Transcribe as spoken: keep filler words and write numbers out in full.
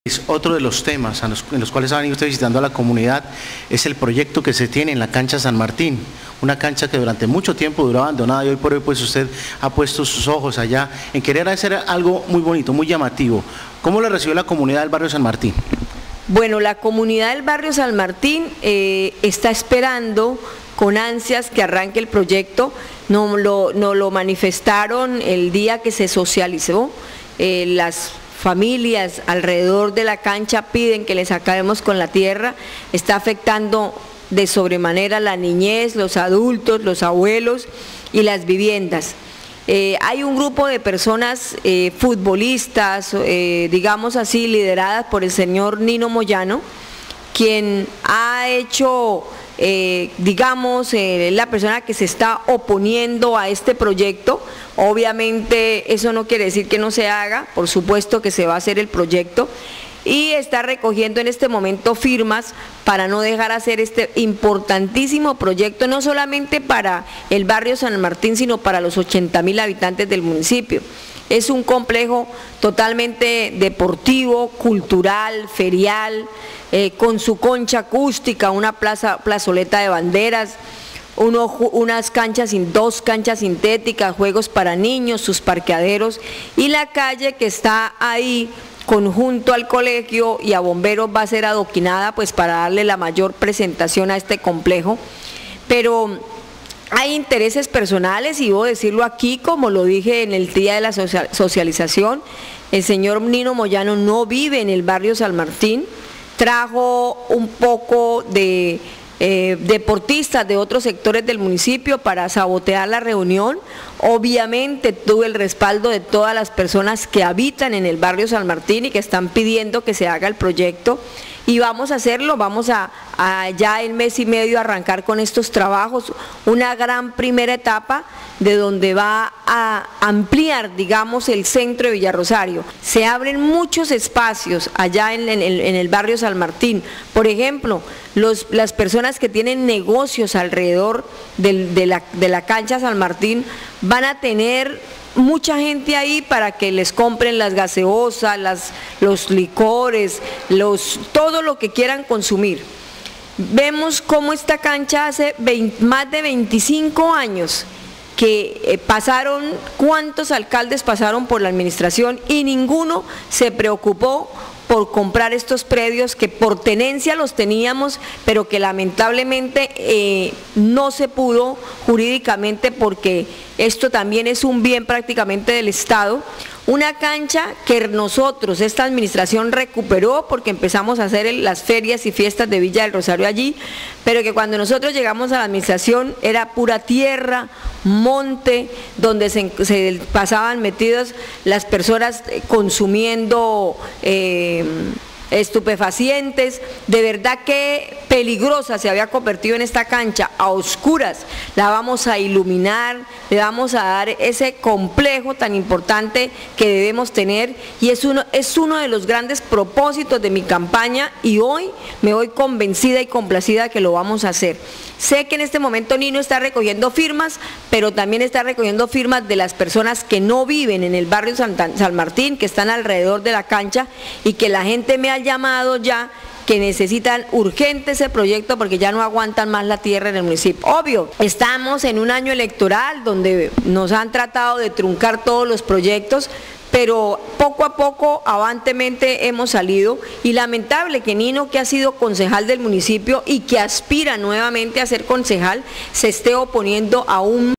Otro de los temas en los, en los cuales ha venido usted visitando a la comunidad es el proyecto que se tiene en la cancha San Martín, una cancha que durante mucho tiempo duró abandonada y hoy por hoy pues usted ha puesto sus ojos allá en querer hacer algo muy bonito, muy llamativo. ¿Cómo lo recibió la comunidad del barrio San Martín? Bueno, la comunidad del barrio San Martín eh, está esperando con ansias que arranque el proyecto. Nos lo, nos lo manifestaron el día que se socializó. Eh, las familias alrededor de la cancha piden que les acabemos con la tierra. Está afectando de sobremanera la niñez, los adultos, los abuelos y las viviendas. Eh, hay un grupo de personas eh, futbolistas, eh, digamos así, lideradas por el señor Nino Moyano, quien ha hecho, eh, digamos, eh, la persona que se está oponiendo a este proyecto. Obviamente eso no quiere decir que no se haga, por supuesto que se va a hacer el proyecto, y está recogiendo en este momento firmas para no dejar hacer este importantísimo proyecto, no solamente para el barrio San Martín, sino para los ochenta mil habitantes del municipio. Es un complejo totalmente deportivo, cultural, ferial, eh, con su concha acústica, una plaza, plazoleta de banderas, uno, unas canchas, dos canchas sintéticas, juegos para niños, sus parqueaderos y la calle que está ahí conjunto al colegio y a bomberos va a ser adoquinada pues para darle la mayor presentación a este complejo. Pero hay intereses personales y debo decirlo aquí, como lo dije en el día de la socialización, el señor Nino Moyano no vive en el barrio San Martín, trajo un poco de eh, deportistas de otros sectores del municipio para sabotear la reunión. Obviamente tuve el respaldo de todas las personas que habitan en el barrio San Martín y que están pidiendo que se haga el proyecto. Y vamos a hacerlo, vamos a, a ya en mes y medio arrancar con estos trabajos, una gran primera etapa de donde va a ampliar, digamos, el centro de Villarrosario. Se abren muchos espacios allá en, en, el, en el barrio San Martín. Por ejemplo, los, las personas que tienen negocios alrededor del, de, la, de la cancha San Martín van a tener mucha gente ahí para que les compren las gaseosas, las, los licores, los, todo lo que quieran consumir. Vemos cómo esta cancha hace veinte, más de veinticinco años que eh, pasaron, cuántos alcaldes pasaron por la administración y ninguno se preocupó por comprar estos predios que por tenencia los teníamos, pero que lamentablemente eh, no se pudo jurídicamente porque esto también es un bien prácticamente del Estado. Una cancha que nosotros, esta administración recuperó porque empezamos a hacer las ferias y fiestas de Villa del Rosario allí, pero que cuando nosotros llegamos a la administración era pura tierra, monte, donde se, se pasaban metidas las personas consumiendo eh, estupefacientes. De verdad que peligrosa se había convertido en esta cancha, a oscuras. La vamos a iluminar, le vamos a dar ese complejo tan importante que debemos tener y es uno, es uno de los grandes propósitos de mi campaña y hoy me voy convencida y complacida que lo vamos a hacer. Sé que en este momento Nino está recogiendo firmas, pero también está recogiendo firmas de las personas que no viven en el barrio San, San Martín, que están alrededor de la cancha y que la gente me ha llamado ya que necesitan urgente ese proyecto porque ya no aguantan más la tierra en el municipio. Obvio, estamos en un año electoral donde nos han tratado de truncar todos los proyectos, pero poco a poco, avantemente hemos salido y lamentable que Nino, que ha sido concejal del municipio y que aspira nuevamente a ser concejal, se esté oponiendo a un